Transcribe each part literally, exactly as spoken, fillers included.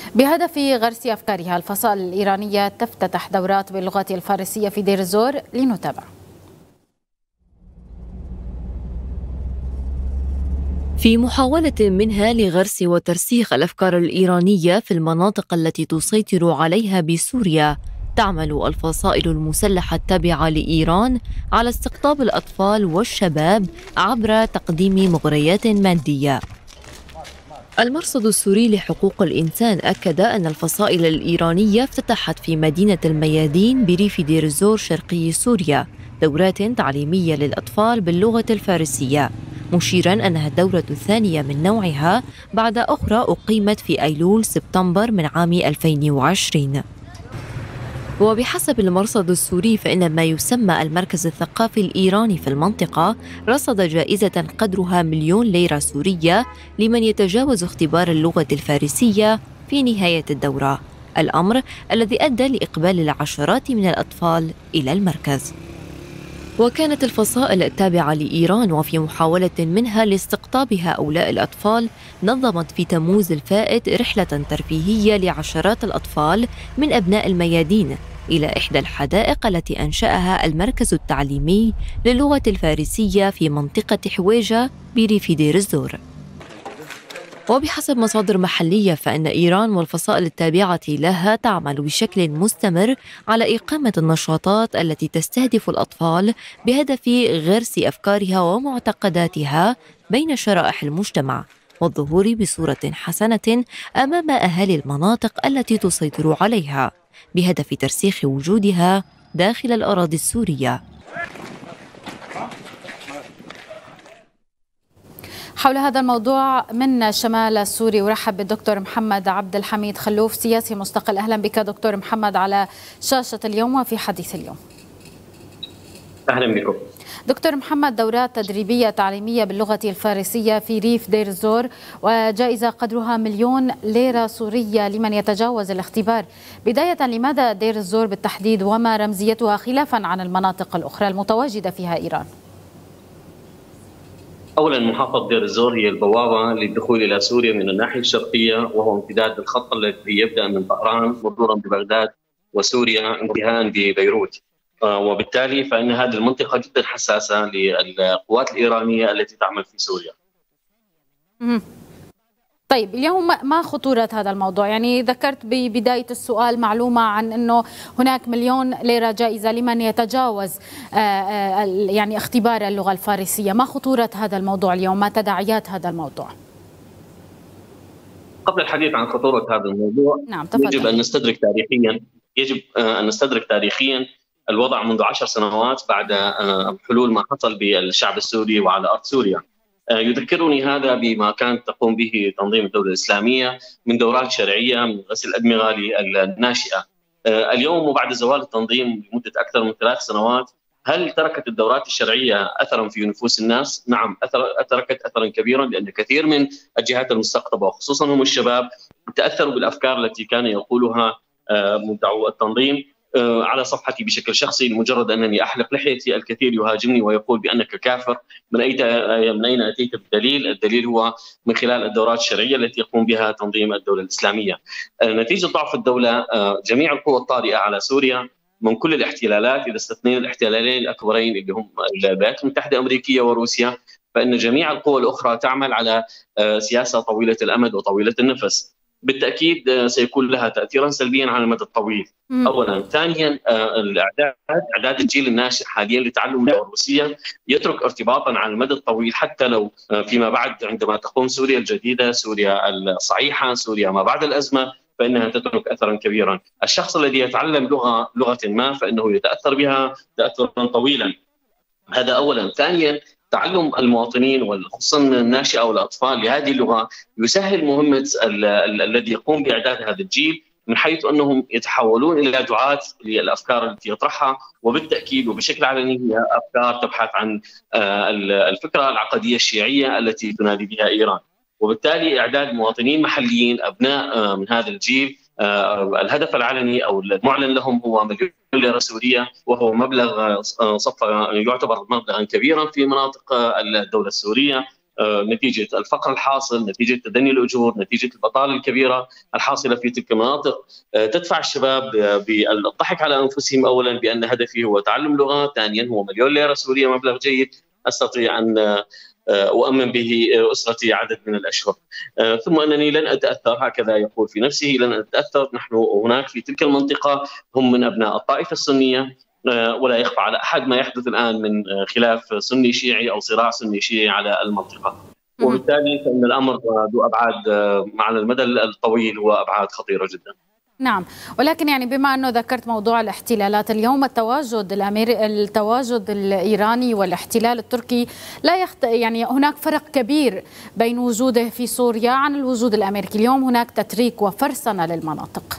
بهدف غرس أفكارها، الفصائل الإيرانية تفتتح دورات باللغة الفارسية في دير الزور. لنتابع. في محاولة منها لغرس وترسيخ الأفكار الإيرانية في المناطق التي تسيطر عليها بسوريا، تعمل الفصائل المسلحة التابعة لإيران على استقطاب الأطفال والشباب عبر تقديم مغريات مادية. المرصد السوري لحقوق الإنسان أكد أن الفصائل الإيرانية افتتحت في مدينة الميادين بريف دير الزور شرقي سوريا دورات تعليمية للأطفال باللغة الفارسية، مشيرا أنها الدورة الثانية من نوعها بعد أخرى أقيمت في أيلول سبتمبر من عام ألفين وعشرين. وبحسب المرصد السوري فإن ما يسمى المركز الثقافي الإيراني في المنطقة رصد جائزة قدرها مليون ليرة سورية لمن يتجاوز اختبار اللغة الفارسية في نهاية الدورة، الأمر الذي أدى لإقبال العشرات من الأطفال إلى المركز. وكانت الفصائل التابعة لإيران وفي محاولة منها لاستقطاب هؤلاء الأطفال نظمت في تموز الفائت رحلة ترفيهية لعشرات الأطفال من أبناء الميادين إلى إحدى الحدائق التي أنشأها المركز التعليمي للغة الفارسية في منطقة حويجة بريف دير الزور. وبحسب مصادر محلية فإن إيران والفصائل التابعة لها تعمل بشكل مستمر على إقامة النشاطات التي تستهدف الأطفال بهدف غرس أفكارها ومعتقداتها بين شرائح المجتمع والظهور بصورة حسنة أمام أهالي المناطق التي تسيطر عليها بهدف ترسيخ وجودها داخل الأراضي السورية. حول هذا الموضوع من الشمال السوري ورحب بالدكتور محمد عبد الحميد خلوف، سياسي مستقل. أهلا بك دكتور محمد على شاشة اليوم وفي حديث اليوم. أهلا بكم دكتور محمد. دورات تدريبية تعليمية باللغة الفارسية في ريف دير الزور وجائزة قدرها مليون ليرة سورية لمن يتجاوز الاختبار. بداية، لماذا دير الزور بالتحديد وما رمزيتها خلافا عن المناطق الأخرى المتواجدة فيها إيران؟ أولا، محافظة دير الزور هي البوابة للدخول إلى سوريا من الناحية الشرقية، وهو امتداد الخط الذي يبدأ من طهران مرورا ببغداد وسوريا انتهاء ببيروت، وبالتالي فإن هذه المنطقة جدا حساسة للقوات الإيرانية التي تعمل في سوريا. طيب، اليوم ما خطورة هذا الموضوع؟ يعني ذكرت ببداية السؤال معلومة عن أنه هناك مليون ليرة جائزة لمن يتجاوز يعني اختبار اللغة الفارسية. ما خطورة هذا الموضوع اليوم؟ ما تداعيات هذا الموضوع؟ قبل الحديث عن خطورة هذا الموضوع، نعم، يجب أن نستدرك تاريخيا يجب أن نستدرك تاريخيا الوضع منذ عشر سنوات بعد حلول ما حصل بالشعب السوري وعلى أرض سوريا. يذكرني هذا بما كانت تقوم به تنظيم الدولة الإسلامية من دورات شرعية من غسل الأدمغة للناشئة. اليوم وبعد زوال التنظيم لمدة أكثر من ثلاث سنوات، هل تركت الدورات الشرعية أثرا في نفوس الناس؟ نعم، أثر تركت أثرا كبيرا، لأن كثير من الجهات المستقطبة وخصوصا هم الشباب تأثروا بالأفكار التي كان يقولها مدعو التنظيم على صفحتي بشكل شخصي. لمجرد أنني أحلق لحيتي الكثير يهاجمني ويقول بأنك كافر. من أين من أين أتيت بالدليل؟ الدليل هو من خلال الدورات الشرعية التي يقوم بها تنظيم الدولة الإسلامية. نتيجة ضعف الدولة، جميع القوى الطارئة على سوريا من كل الاحتلالات، إذا استثنينا الاحتلالين الأكبرين اللي هم الولايات المتحدة الأمريكية وروسيا، فإن جميع القوى الأخرى تعمل على سياسة طويلة الأمد وطويلة النفس. بالتأكيد سيكون لها تأثيرا سلبيا على المدى الطويل. م. أولا. ثانيا، الإعداد إعداد الجيل الناشئ حاليا لتعلم اللغة الروسية يترك ارتباطا على المدى الطويل، حتى لو فيما بعد عندما تقوم سوريا الجديدة، سوريا الصحيحة، سوريا ما بعد الأزمة، فإنها تترك أثرا كبيرا. الشخص الذي يتعلم لغة لغة ما فإنه يتأثر بها تأثرا طويلا. هذا أولا. ثانيا، تعلم المواطنين وخصوصا الناشئة والأطفال لهذه اللغة يسهل مهمة الذي يقوم بإعداد هذا الجيل، من حيث أنهم يتحولون إلى دعاة للأفكار التي يطرحها، وبالتأكيد وبشكل علني هي أفكار تبحث عن الفكرة العقدية الشيعية التي تنادي بها إيران. وبالتالي إعداد مواطنين محليين أبناء من هذا الجيل، الهدف العلني أو المعلن لهم هو مليون ليرة سورية، وهو مبلغ صفى يعتبر مبلغا كبيرا في مناطق الدولة السورية. نتيجة الفقر الحاصل، نتيجة تدني الأجور، نتيجة البطالة الكبيرة الحاصلة في تلك المناطق، تدفع الشباب بالضحك على أنفسهم أولا بأن هدفي هو تعلم لغة، ثانيا هو مليون ليرة سورية مبلغ جيد أستطيع أن أؤمن به أسرتي عدد من الأشهر، ثم أنني لن أتأثر، هكذا يقول في نفسه، لن أتأثر. نحن هناك في تلك المنطقة هم من أبناء الطائفة السنية، ولا يخفى على أحد ما يحدث الآن من خلاف سني شيعي أو صراع سني شيعي على المنطقة، وبالتالي فإن الأمر ذو أبعاد على المدى الطويل وأبعاد خطيرة جدا. نعم، ولكن يعني بما أنه ذكرت موضوع الاحتلالات، اليوم التواجد الأمريكي التواجد الإيراني والاحتلال التركي لا يخت... يعني هناك فرق كبير بين وجوده في سوريا عن الوجود الأمريكي. اليوم هناك تتريك وفرسنة للمناطق.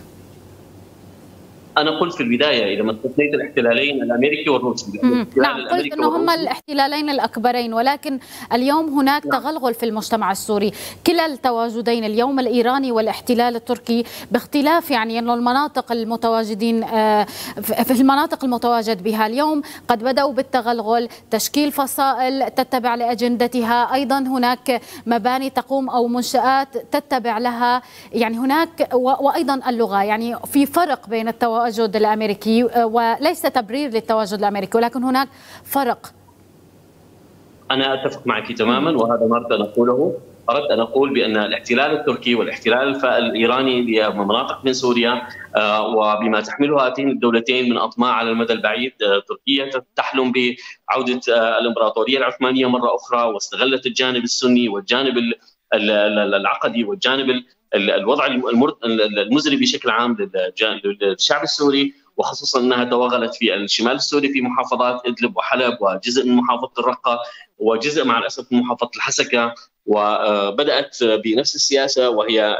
أنا قلت في البداية إذا ما استثنيت الاحتلالين الأمريكي والروسي. نعم، قلت أنه هم الاحتلالين الأكبرين، ولكن اليوم هناك نعم. تغلغل في المجتمع السوري. كلا التواجدين اليوم الإيراني والاحتلال التركي باختلاف يعني أنه المناطق المتواجدين في المناطق المتواجد بها اليوم قد بدأوا بالتغلغل، تشكيل فصائل تتبع لأجندتها، أيضا هناك مباني تقوم أو منشآت تتبع لها، يعني هناك وأيضا اللغة، يعني في فرق بين التواجد التواجد الأمريكي، وليس تبرير للتواجد الأمريكي، ولكن هناك فرق. أنا أتفق معك تماما، وهذا ما أردت أن أقوله. أردت أن أقول بأن الاحتلال التركي والاحتلال الإيراني لمناطق من سوريا وبما تحمله هاتين الدولتين من أطماع على المدى البعيد، تركيا تحلم بعودة الإمبراطورية العثمانية مرة أخرى، واستغلت الجانب السني والجانب العقدي والجانب الوضع المزري بشكل عام للشعب السوري، وخصوصا انها توغلت في الشمال السوري في محافظات ادلب وحلب وجزء من محافظه الرقه وجزء مع الاسف من محافظه الحسكه، وبدات بنفس السياسه وهي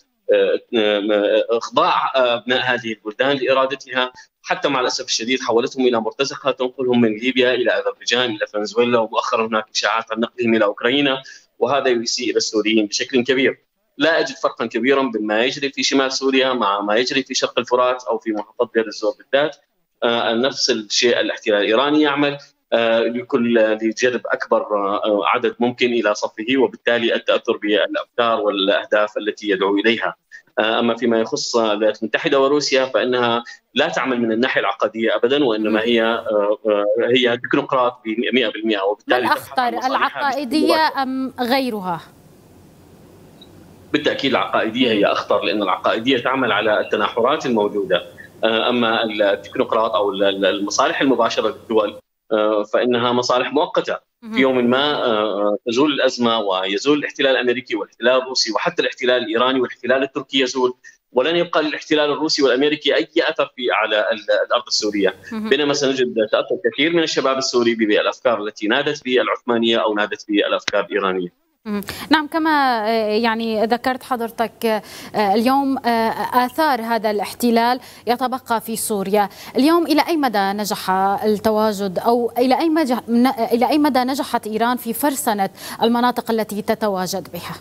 اخضاع ابناء هذه البلدان لارادتها، حتى مع الاسف الشديد حولتهم الى مرتزقه تنقلهم من ليبيا الى اذربيجان الى فنزويلا، ومؤخرا هناك اشاعات عن نقلهم الى اوكرانيا، وهذا يسيء الى السوريين بشكل كبير. لا أجد فرقا كبيرا بين ما يجري في شمال سوريا مع ما يجري في شرق الفرات أو في محافظة دير الزور بالذات. آه نفس الشيء الاحتلال الإيراني يعمل آه لكل لجذب أكبر آه عدد ممكن إلى صفه، وبالتالي التأثر بالأفكار والأهداف التي يدعو إليها. آه أما فيما يخص الولايات المتحدة وروسيا فإنها لا تعمل من الناحية العقدية أبدا، وإنما هي آه هي تكنوقراط ب مئة بالمئة، وبالتالي من أخطر العقائدية أم غيرها؟ بالتأكيد العقائدية هي أخطر، لأن العقائدية تعمل على التناحرات الموجودة، أما التكنوقراط أو المصالح المباشرة للدول فإنها مصالح مؤقتة. في يوم ما تزول الأزمة ويزول الاحتلال الأمريكي والاحتلال الروسي وحتى الاحتلال الإيراني والاحتلال التركي يزول، ولن يبقى للاحتلال الروسي والأمريكي أي أثر في على الأرض السورية، بينما سنجد تأثر كثير من الشباب السوري بالأفكار التي نادت بالعثمانية أو نادت بالأفكار الإيرانية. نعم، كما يعني ذكرت حضرتك اليوم آثار هذا الاحتلال يتبقى في سوريا. اليوم إلى أي مدى نجح التواجد أو إلى أي مدى إلى أي مدى نجحت إيران في فرسنة المناطق التي تتواجد بها؟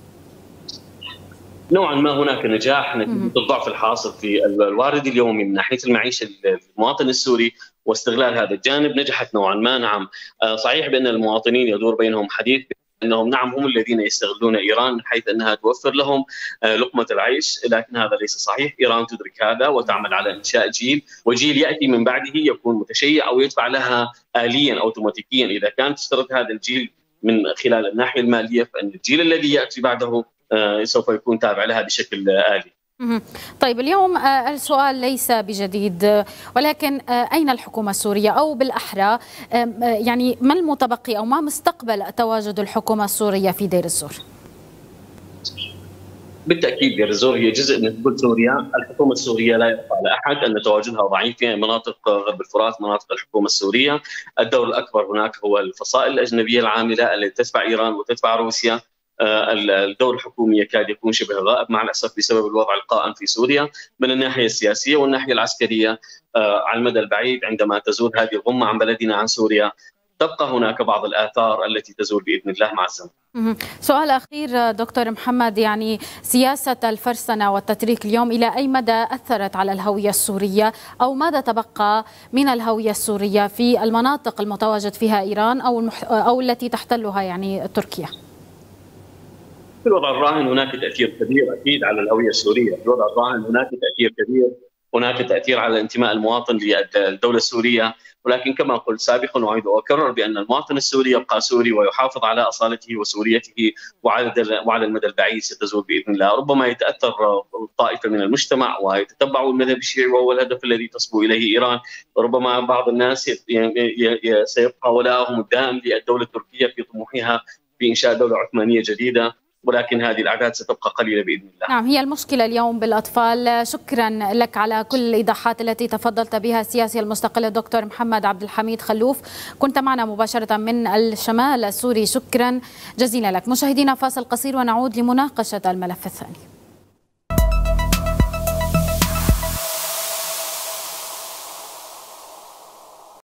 نوعا ما هناك نجاح نتيجة الضعف الحاصل في الوارد اليومي من ناحية المعيشة للمواطن السوري واستغلال هذا الجانب. نجحت نوعا ما، نعم. صحيح بأن المواطنين يدور بينهم حديث انهم نعم هم الذين يستغلون ايران من حيث انها توفر لهم لقمه العيش، لكن هذا ليس صحيح. ايران تدرك هذا وتعمل على انشاء جيل، وجيل ياتي من بعده يكون متشيع او يدفع لها اليا اوتوماتيكيا. اذا كانت تشترط هذا الجيل من خلال الناحيه الماليه، فان الجيل الذي ياتي بعده سوف يكون تابع لها بشكل آلي. طيب، اليوم السؤال ليس بجديد، ولكن أين الحكومة السورية، أو بالأحرى يعني ما المتبقي أو ما مستقبل تواجد الحكومة السورية في دير الزور؟ بالتأكيد دير الزور هي جزء من كل سوريا. الحكومة السورية لا يخفى على أحد أن تواجدها ضعيف في مناطق غرب الفرات، مناطق الحكومة السورية. الدور الأكبر هناك هو الفصائل الأجنبية العاملة التي تتبع إيران وتتبع روسيا. الدور الحكومي يكاد يكون شبه غائب مع الأسف بسبب الوضع القائم في سوريا من الناحية السياسية والناحية العسكرية. على المدى البعيد عندما تزول هذه الغمة عن بلدنا عن سوريا تبقى هناك بعض الآثار التي تزول بإذن الله مع الزمن. سؤال أخير دكتور محمد، يعني سياسة الفرسنة والتتريك اليوم إلى أي مدى أثرت على الهوية السورية، أو ماذا تبقى من الهوية السورية في المناطق المتواجد فيها إيران أو المح... أو التي تحتلها يعني تركيا؟ في الوضع الراهن هناك تأثير كبير أكيد على الهوية السورية، في الوضع الراهن هناك تأثير كبير، هناك تأثير على انتماء المواطن للدولة السورية، ولكن كما قلت سابقا وأعيد وأكرر بأن المواطن السوري يبقى سوري ويحافظ على أصالته وسوريته، وعلى المدى البعيد ستزول بإذن الله. ربما يتأثر طائفة من المجتمع ويتتبع المذهب الشيعي وهو الهدف الذي تصبو إليه إيران، وربما بعض الناس سيبقى ولاءهم الدائم للدولة التركية في طموحها في إنشاء دولة عثمانية جديدة، ولكن هذه الأعداد ستبقى قليلة بإذن الله. نعم، هي المشكلة اليوم بالأطفال. شكرا لك على كل الإيضاحات التي تفضلت بها السياسي المستقل الدكتور محمد عبد الحميد خلوف، كنت معنا مباشرة من الشمال السوري. شكرا جزيلا لك. مشاهدينا فاصل قصير ونعود لمناقشة الملف الثاني.